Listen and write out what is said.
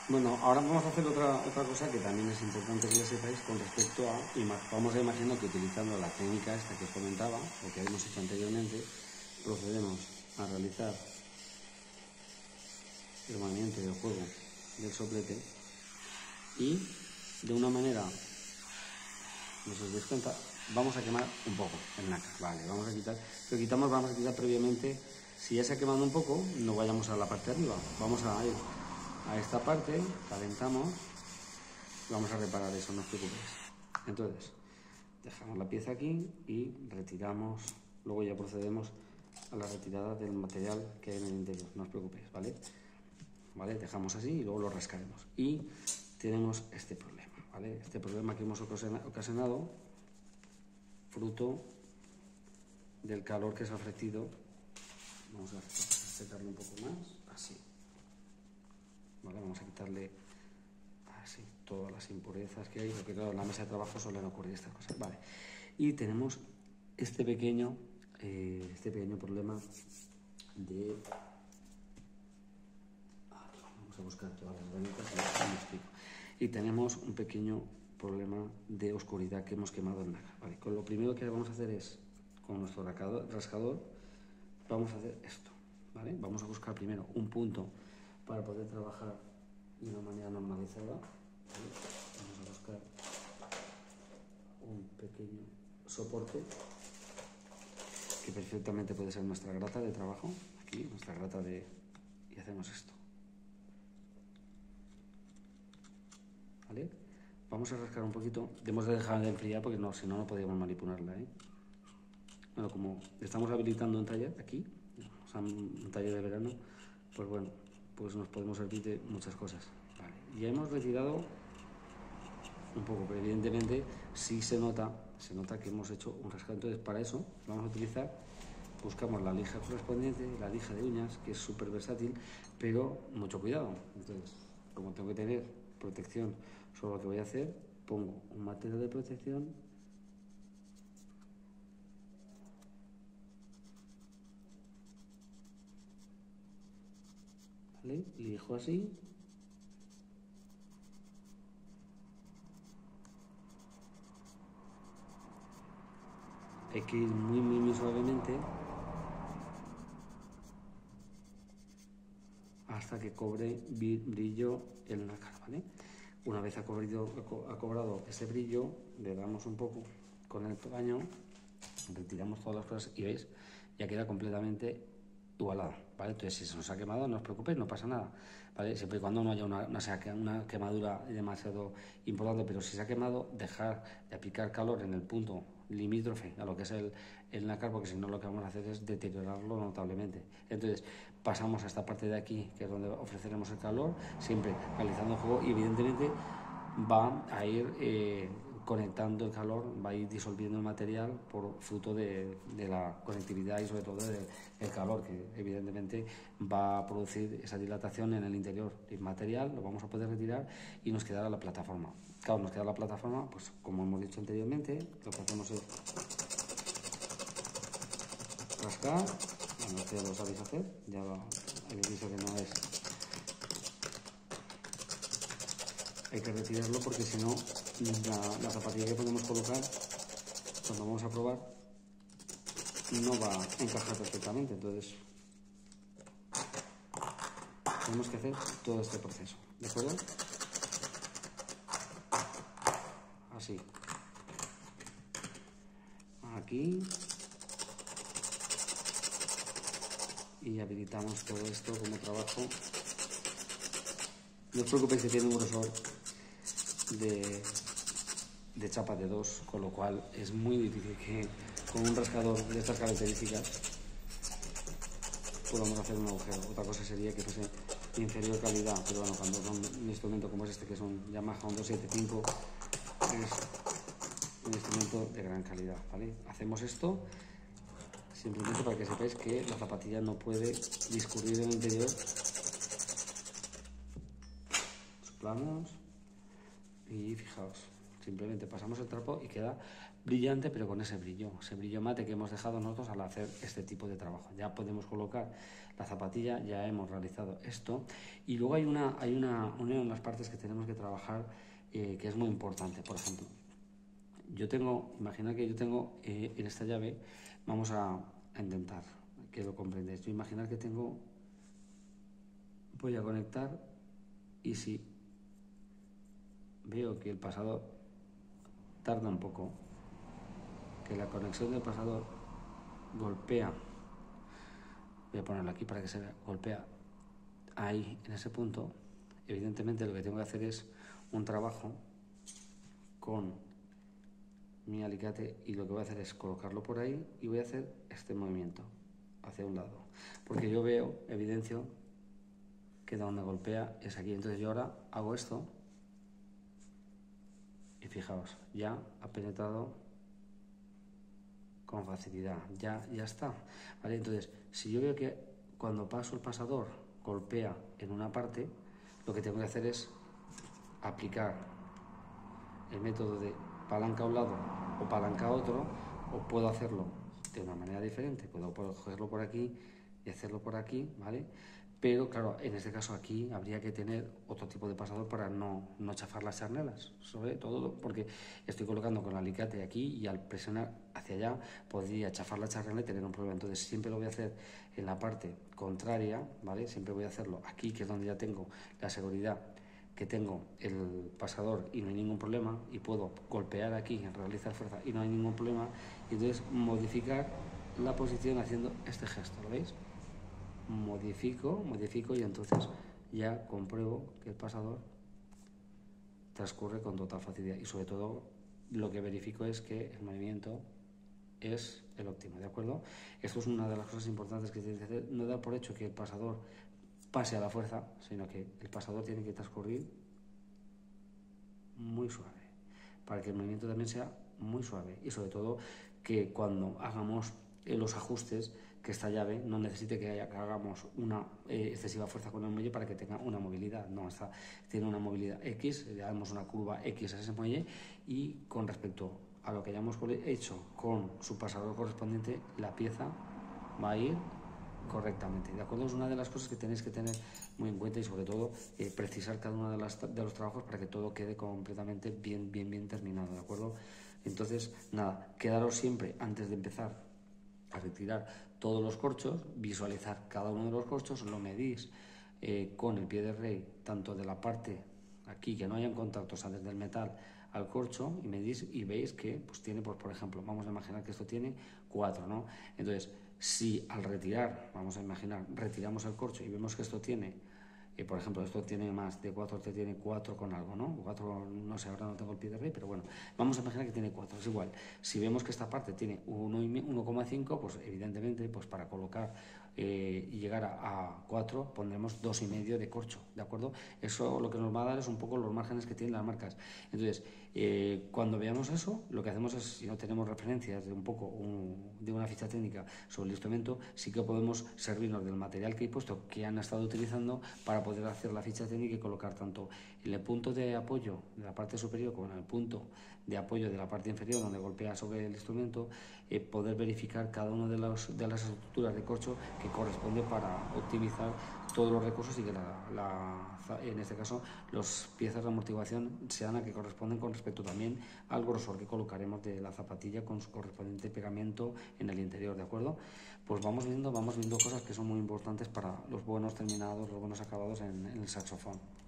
Bueno, ahora vamos a hacer otra cosa que también es importante que lo sepáis con respecto a, vamos a imaginar que utilizando la técnica esta que os comentaba, o que hemos hecho anteriormente, procedemos a realizar el movimiento del juego del soplete y de una manera, no se os dais cuenta, vamos a quemar un poco el nácar, vale, vamos a quitar, lo quitamos, vamos a quitar previamente, si ya se ha quemado un poco, no vayamos a la parte de arriba, vamos a ir a esta parte, calentamos, vamos a reparar eso, no os preocupéis. Entonces, dejamos la pieza aquí y retiramos, luego ya procedemos a la retirada del material que hay en el interior, no os preocupéis, ¿vale? ¿Vale? Dejamos así y luego lo rascaremos. Y tenemos este problema, ¿vale? Este problema que hemos ocasionado, fruto del calor que se ha ofrecido. Vamos a secarlo un poco más, así. ¿Vale? Vamos a quitarle así todas las impurezas que hay, porque claro, en la mesa de trabajo suelen ocurrir estas cosas, ¿vale? Y tenemos este pequeño problema de... Vamos a buscar todas las ramitas y lo explico. Y tenemos un pequeño problema de oscuridad que hemos quemado el nácar, ¿vale? Con lo primero que vamos a hacer es, con nuestro rascador, vamos a hacer esto, ¿vale? Vamos a buscar primero un punto para poder trabajar de una manera normalizada, ¿vale? Vamos a buscar un pequeño soporte que perfectamente puede ser nuestra grata de trabajo, aquí, nuestra grata de... y hacemos esto. ¿Vale? Vamos a rascar un poquito, debemos de dejar de enfriar porque no, si no, no podríamos manipularla, ¿eh? Bueno, como estamos habilitando un taller aquí, o sea, un taller de verano, pues bueno, pues nos podemos servir de muchas cosas. Vale. Ya hemos retirado un poco, pero evidentemente sí se nota que hemos hecho un rascado. Entonces, para eso vamos a utilizar, buscamos la lija correspondiente, la lija de uñas, que es súper versátil, pero mucho cuidado. Entonces, como tengo que tener protección sobre lo que voy a hacer, pongo un material de protección, ¿vale? Lijo así. Hay que ir muy suavemente hasta que cobre brillo el nácar, ¿vale? Una vez ha cobrado ese brillo, le damos un poco con el paño, retiramos todas las cosas y veis, ya queda completamente igualada, ¿vale? Entonces, si se nos ha quemado, no os preocupéis, no pasa nada, ¿vale? Siempre y cuando no haya una quemadura demasiado importante, pero si se ha quemado, dejar de aplicar calor en el punto limítrofe a lo que es el nácar, porque si no lo que vamos a hacer es deteriorarlo notablemente. Entonces, pasamos a esta parte de aquí, que es donde ofreceremos el calor, siempre realizando el juego y evidentemente va a ir conectando el calor, va a ir disolviendo el material por fruto de la conectividad y sobre todo del calor, que evidentemente va a producir esa dilatación en el interior del material, lo vamos a poder retirar y nos quedará la plataforma. Claro, nos queda la plataforma, pues como hemos dicho anteriormente, lo que hacemos es rascar, bueno, esto ya lo sabéis hacer, ya habéis visto que no es... Hay que retirarlo porque si no, la zapatilla que podemos colocar, cuando vamos a probar, no va a encajar perfectamente. Entonces, tenemos que hacer todo este proceso, ¿de acuerdo? Así. Aquí. Y habilitamos todo esto como trabajo. No os preocupéis que tiene un grosor de chapa de 2, con lo cual es muy difícil que con un rascador de estas características podamos hacer un agujero. Otra cosa sería que fuese de inferior calidad, pero bueno, cuando son un instrumento como es este, que es un Yamaha 275, es un instrumento de gran calidad, ¿vale? Hacemos esto simplemente para que sepáis que la zapatilla no puede discurrir en el interior. Soplamos y fijaos, simplemente pasamos el trapo y queda brillante, pero con ese brillo mate que hemos dejado nosotros al hacer este tipo de trabajo. Ya podemos colocar la zapatilla, ya hemos realizado esto, y luego hay una de las partes que tenemos que trabajar que es muy importante. Por ejemplo, imaginar que yo tengo en esta llave, vamos a intentar que lo comprendáis. Yo imaginar que voy a conectar, y si veo que el pasador tarda un poco, que la conexión del pasador golpea, voy a ponerlo aquí para que se vea, golpea ahí en ese punto, evidentemente lo que tengo que hacer es un trabajo con mi alicate, y lo que voy a hacer es colocarlo por ahí y voy a hacer este movimiento hacia un lado, porque yo evidencio que donde golpea es aquí. Entonces yo ahora hago esto y fijaos, ya ha penetrado con facilidad, ya está, ¿vale? Entonces, si yo veo que cuando paso el pasador golpea en una parte, lo que tengo que hacer es aplicar el método de palanca a un lado o palanca a otro, o puedo hacerlo de una manera diferente, puedo cogerlo por aquí y hacerlo por aquí, ¿vale? Pero claro, en este caso aquí habría que tener otro tipo de pasador para no chafar las charnelas, sobre todo porque estoy colocando con el alicate aquí, y al presionar hacia allá podría chafar la charnela y tener un problema. Entonces siempre lo voy a hacer en la parte contraria, ¿vale? Siempre voy a hacerlo aquí, que es donde ya tengo la seguridad que tengo el pasador y no hay ningún problema, y puedo golpear aquí, realizar fuerza y no hay ningún problema, y entonces modificar la posición haciendo este gesto, ¿lo veis? Modifico y entonces ya compruebo que el pasador transcurre con total facilidad, y sobre todo lo que verifico es que el movimiento es el óptimo, ¿de acuerdo? Esto es una de las cosas importantes que tienes que hacer, no dar por hecho que el pasador pase a la fuerza, sino que el pasador tiene que transcurrir muy suave, para que el movimiento también sea muy suave, y sobre todo que cuando hagamos los ajustes, que esta llave no necesite que hagamos una excesiva fuerza con el muelle para que tenga una movilidad. No, tiene una movilidad X, le damos una curva X a ese muelle, y con respecto a lo que hayamos hecho con su pasador correspondiente, la pieza va a ir correctamente, ¿de acuerdo? Es una de las cosas que tenéis que tener muy en cuenta, y sobre todo precisar cada uno de los trabajos para que todo quede completamente bien terminado, ¿de acuerdo? Entonces, nada, quedaros siempre, antes de empezar a retirar todos los corchos, visualizar cada uno de los corchos, lo medís con el pie de rey, tanto de la parte aquí que no hayan contactos, o sea, desde el metal al corcho, y medís y veis que pues tiene, pues, por ejemplo, vamos a imaginar que esto tiene 4, ¿no? Entonces, si al retirar, vamos a imaginar, retiramos el corcho y vemos que esto tiene, por ejemplo, esto tiene más de 4, este tiene 4 con algo, ¿no? 4, no sé, ahora no tengo el pie de rey, pero bueno, vamos a imaginar que tiene 4, es igual. Si vemos que esta parte tiene 1,5, pues evidentemente, pues para colocar y llegar a 4, pondremos 2,5 de corcho, ¿de acuerdo? Eso lo que nos va a dar es un poco los márgenes que tienen las marcas. Entonces, cuando veamos eso, lo que hacemos es, si no tenemos referencias de de una ficha técnica sobre el instrumento, sí que podemos servirnos del material que he puesto, que han estado utilizando, para poder hacer la ficha técnica y colocar tanto en el punto de apoyo de la parte superior como en el punto de apoyo de la parte inferior, donde golpea sobre el instrumento, poder verificar cada una de las estructuras de corcho que corresponde para optimizar todos los recursos, y que en este caso las piezas de amortiguación sean las que corresponden con respecto también al grosor que colocaremos de la zapatilla con su correspondiente pegamento en el interior, ¿de acuerdo? Pues vamos viendo cosas que son muy importantes para los buenos terminados, los buenos acabados en el saxofón.